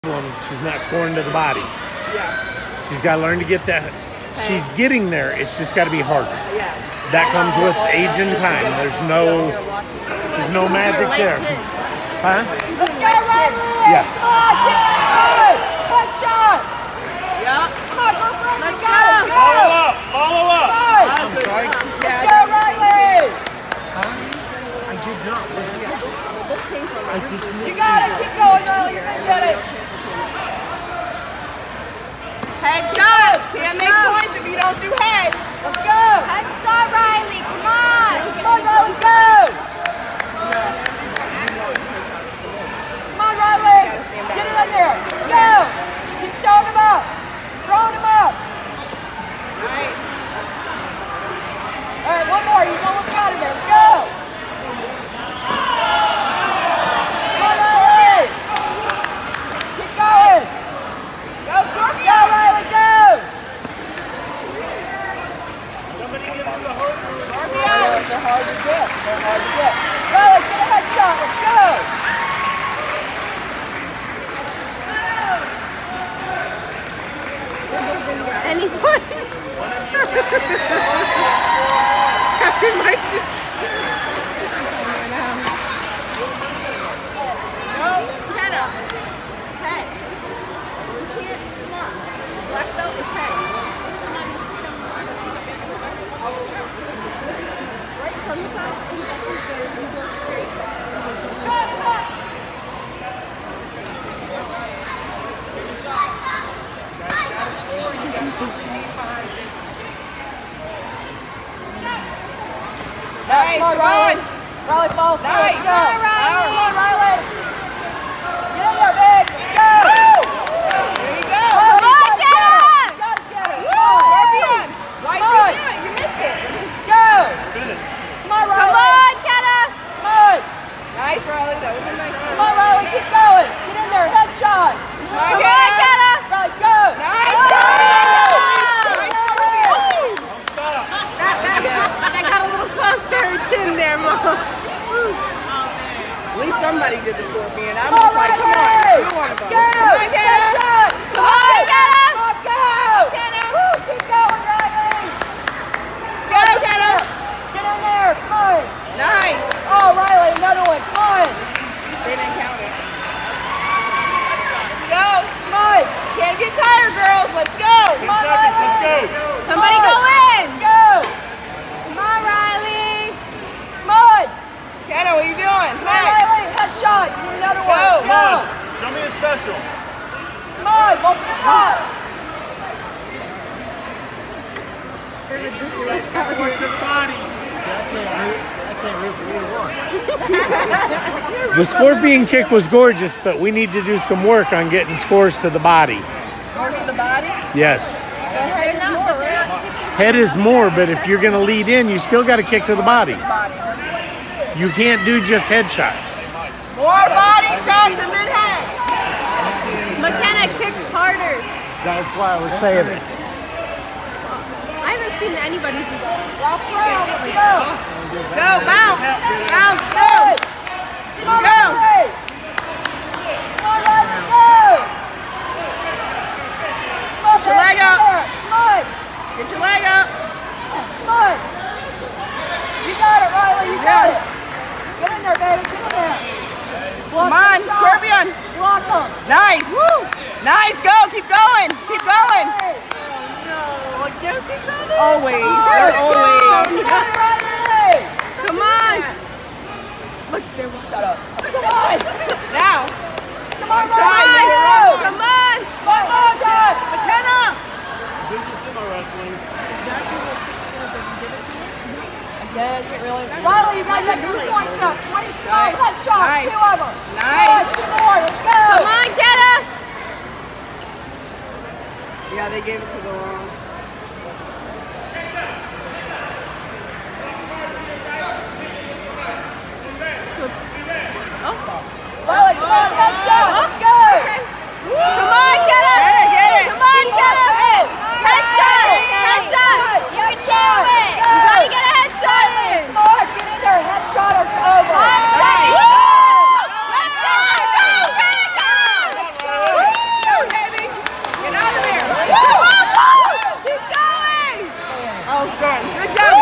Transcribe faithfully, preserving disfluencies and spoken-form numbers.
She's not scoring to the body. Yeah. She's got to learn to get that. Okay. She's getting there. It's just got to be harder. Yeah. That comes with age and time. There's no, there's no magic there. Huh? Let's go, Riley! Yeah. Come on, get it! One shot! Yep. Come on, go, Riley! Let's go! go! Go! Follow up! Follow up! I'm sorry. Let's go, Riley! I did not. I just You got it! Keep going, Riley! You're gonna get it! Head shots! Can't make points if you don't do head. Let's go! Head shot, Riley. Come on. Come on, Riley, go! Come on, Riley! Get it in there! Go! Keep throwing him up! Throwing him up! Nice. All right, one more. He's almost out of there. Go! Come on, Riley! Keep going! Go, Scorpion! Go, Riley, go! Somebody give him the hard move. Scorpion! They're hard to get. They're hard to get. Riley, get a headshot. Let's go! Anybody? Captain Mike just... No, Makenna. Head. Come on. Black belt is head. Right from the side. Try it back. Nice, come on, Riley. Riley, fall. Nice. Go. Come on, Riley. Come on, Riley. Get in there, big. Go. There you go. Come on, get it. You gotta get it. Woo. Scorpion. Why did you do it? You missed it. Go. Spin it. Come on, Riley. Come on, Kenna. Come on. Nice, Riley. That was a nice one. Come on, Riley. Keep going. Get in there. Headshots. Come on, Come on, Kenna. Riley, go. Nice. That got a little close to her chin there, Mom. At least somebody did the Scorpion. I'm Come on, just like, come on, Riley. you want to go. Go. Come on, Kenna. Headshot. Come on, Kenna. Come on, go. Kenna. Woo, keep going, Riley. Go, Kenna. Get in there. Come on. Nice. Oh, Riley, another one. Come on. They didn't count it. Go. Come on. Can't get tired, girls. Let's go. Come on, Seconds, Riley. let's go. Somebody Come go on. in. Go. Come on, Riley. Come on. Kenna, what are you doing? Come on, Hey. Riley. Headshot. You need another Go. one. Come on. Show me a special. Come on. Multiple shots. They're ridiculous. Point to the body. The Scorpion kick was gorgeous, but we need to do some work on getting scores to the body. More to the body? Yes. They're not, but they're not kicking. Head is more, but if you're going to lead in, you still got to kick to the body. Body. You can't do just headshots. More body shots and then head. Makenna kicked harder. That's why I was saying it. I haven't seen anybody do that. Last round. Let's go. Go, bounce. Bounce, go. Come on, Go. Riley. Come on, Riley, go. Come on, Get your leg up. Come on. Get your leg up. Come on. You got it, Riley. You got it. Get in there, baby. Get in there. Come on, Scorpion. Block him. Nice. Woo. Nice, go. Keep going. Keep going. No, against each other? Always. They're always. You got it, Riley. Come on. Look, they're Shut up. Come on. Now. Come on, Come on, Riley. Riley. Come on. One more shot. Makenna. Business sumo wrestling. Again, really? Riley, you guys have two points up. twenty Nice. headshots. Nice. Two of them. Nice. Two more. Let's go. Come on, Kenna. Yeah, they gave it to the wrong. Riley, come on, headshot. Let's go. Come on, Kenna. Get it, get it. Come on, Kenna. Headshot. Headshot. You can do it. You gotta get a headshot in. Come on, get in there. Headshot or it's over. Woo! Let's go. Go, Kenna, go. Good job,